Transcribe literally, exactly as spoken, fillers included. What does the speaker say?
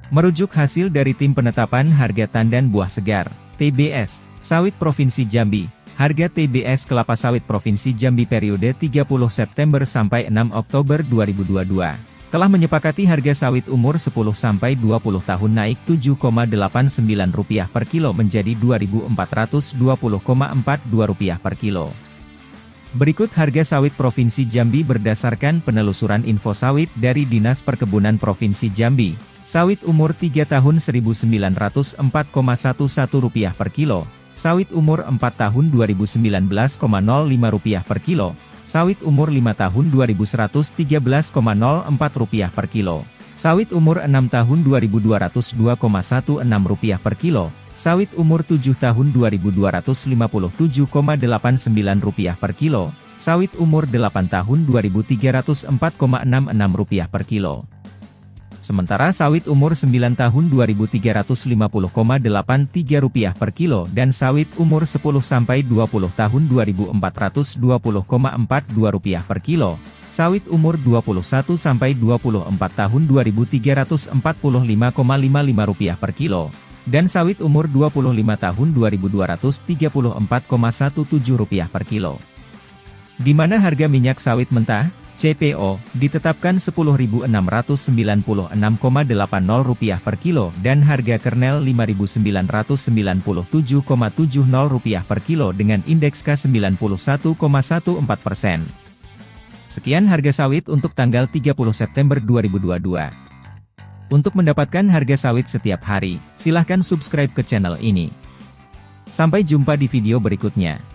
Merujuk hasil dari Tim Penetapan Harga Tandan Buah Segar, T B S, Sawit Provinsi Jambi, harga T B S kelapa sawit Provinsi Jambi periode tiga puluh September sampai enam Oktober dua ribu dua puluh dua, telah menyepakati harga sawit umur sepuluh sampai dua puluh tahun naik tujuh koma delapan sembilan rupiah per kilo menjadi dua ribu empat ratus dua puluh koma empat dua rupiah per kilo. Berikut harga sawit Provinsi Jambi berdasarkan penelusuran info sawit dari Dinas Perkebunan Provinsi Jambi. Sawit umur tiga tahun seribu sembilan ratus empat koma satu satu rupiah per kilo, sawit umur empat tahun dua ribu sembilan belas koma nol lima rupiah per kilo, sawit umur lima tahun dua ribu seratus tiga belas koma nol empat rupiah per kilo, sawit umur enam tahun dua ribu dua ratus dua koma enam belas rupiah per kilo, sawit umur tujuh tahun dua ribu dua ratus lima puluh tujuh koma delapan sembilan rupiah per kilo, sawit umur delapan tahun dua ribu tiga ratus empat koma enam enam rupiah per kilo. Sementara sawit umur sembilan tahun dua ribu tiga ratus lima puluh koma delapan tiga rupiah per kilo dan sawit umur sepuluh sampai dua puluh tahun dua ribu empat ratus dua puluh koma empat dua rupiah per kilo, sawit umur dua puluh satu sampai dua puluh empat tahun dua ribu tiga ratus empat puluh lima koma lima lima rupiah per kilo, dan sawit umur dua puluh lima tahun dua ribu dua ratus tiga puluh empat koma tujuh belas rupiah per kilo. Di mana harga minyak sawit mentah C P O ditetapkan sepuluh ribu enam ratus sembilan puluh enam koma delapan nol rupiah per kilo dan harga kernel lima ribu sembilan ratus sembilan puluh tujuh koma tujuh nol rupiah per kilo dengan indeks K sembilan puluh satu koma empat belas persen. Sekian harga sawit untuk tanggal tiga puluh September dua ribu dua puluh dua. Untuk mendapatkan harga sawit setiap hari, silahkan subscribe ke channel ini. Sampai jumpa di video berikutnya.